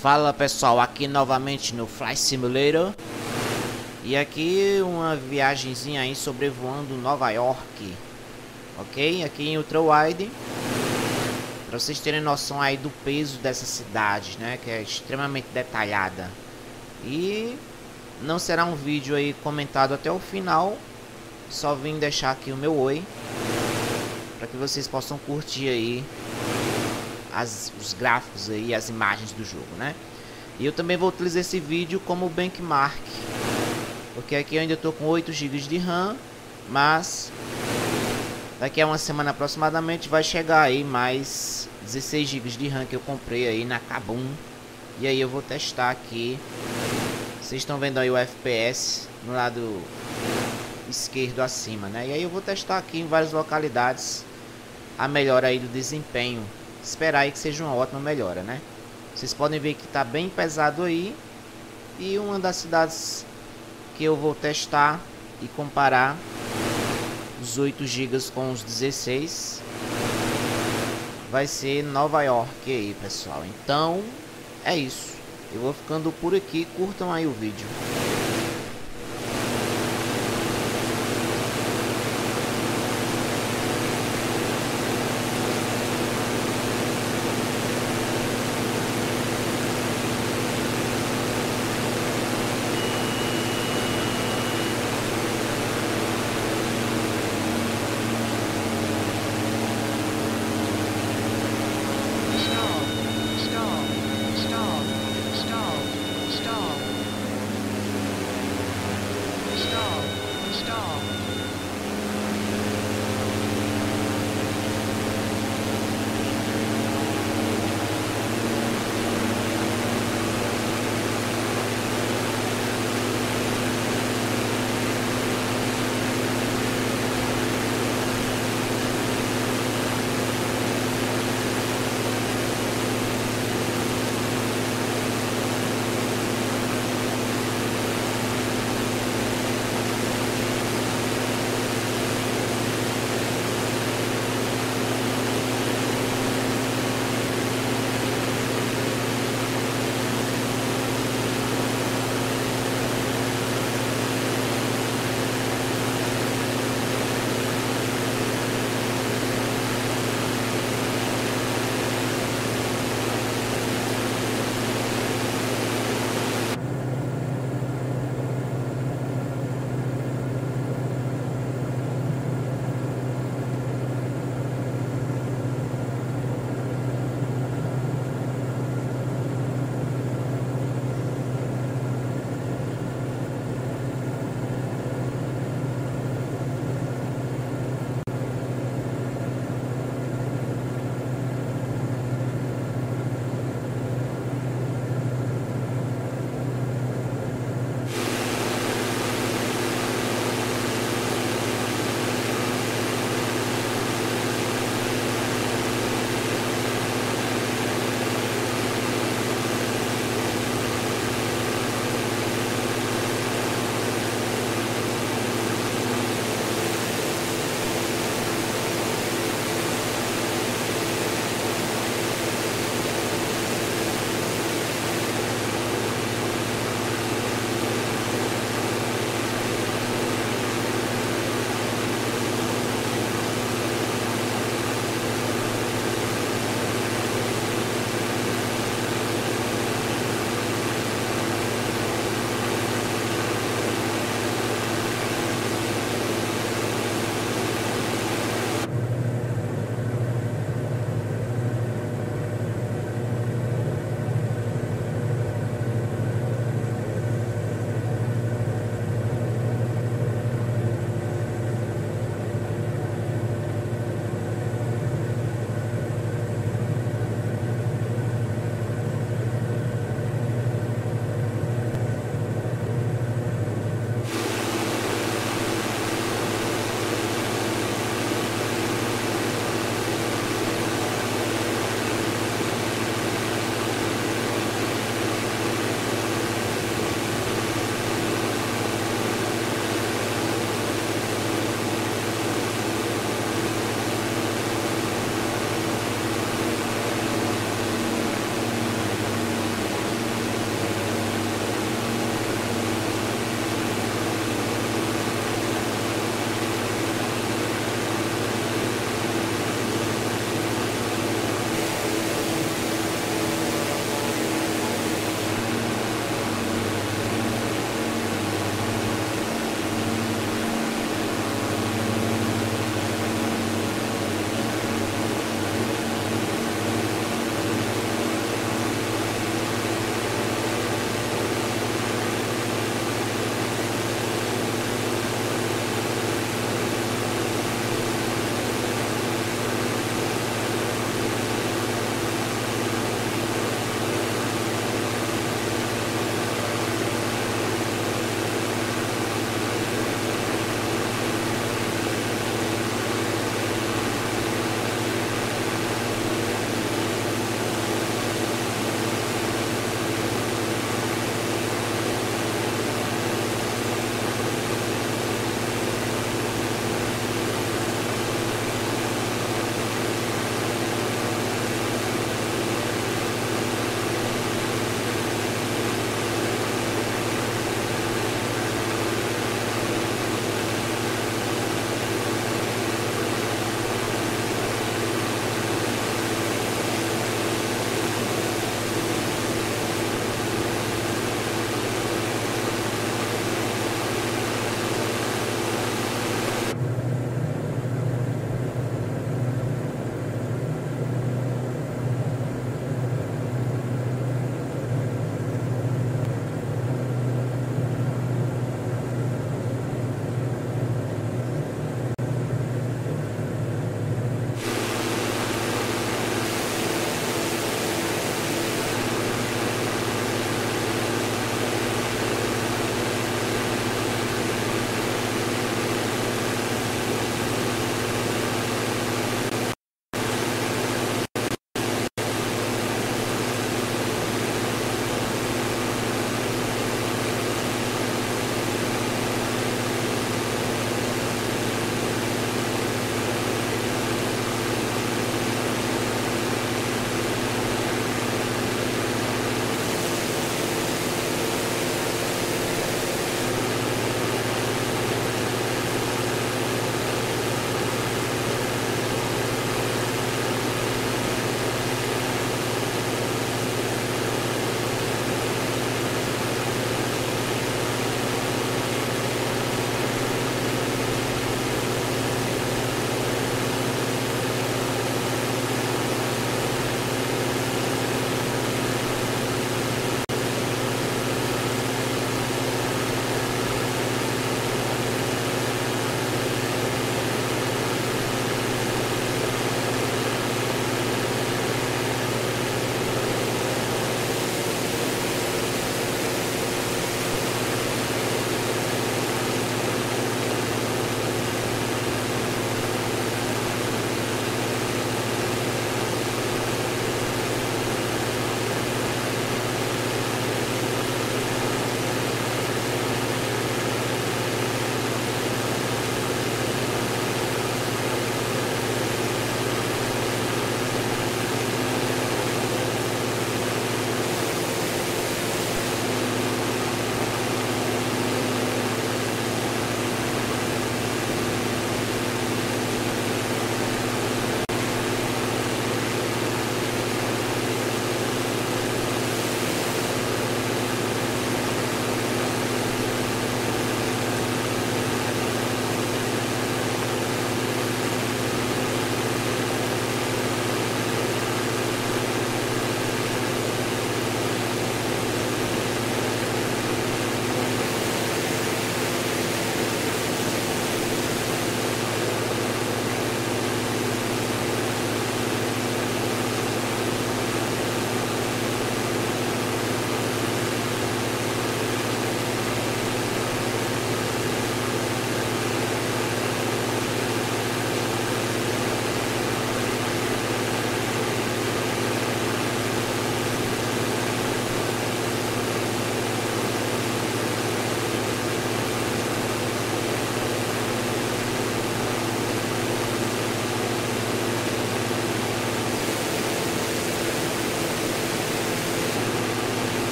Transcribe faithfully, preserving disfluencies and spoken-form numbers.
Fala pessoal, aqui novamente no Flight Simulator. E aqui uma viagenzinha aí sobrevoando Nova York. Ok? Aqui em Ultra Wide, para vocês terem noção aí do peso dessa cidade, né? Que é extremamente detalhada. E não será um vídeo aí comentado até o final. Só vim deixar aqui o meu oi, para que vocês possam curtir aí As, os gráficos aí, as imagens do jogo, né? E eu também vou utilizar esse vídeo como benchmark, porque aqui eu ainda estou com oito gigas de RAM, mas daqui a uma semana aproximadamente vai chegar aí mais dezesseis gigas de RAM que eu comprei aí na Kabum. E aí eu vou testar aqui. Vocês estão vendo aí o F P S no lado esquerdo acima, né? E aí eu vou testar aqui em várias localidades a melhora aí do desempenho. Esperar aí que seja uma ótima melhora, né? Vocês podem ver que tá bem pesado aí. E uma das cidades que eu vou testar e comparar os oito gigas com os dezesseis vai ser Nova York aí, pessoal. Então é isso. Eu vou ficando por aqui. Curtam aí o vídeo.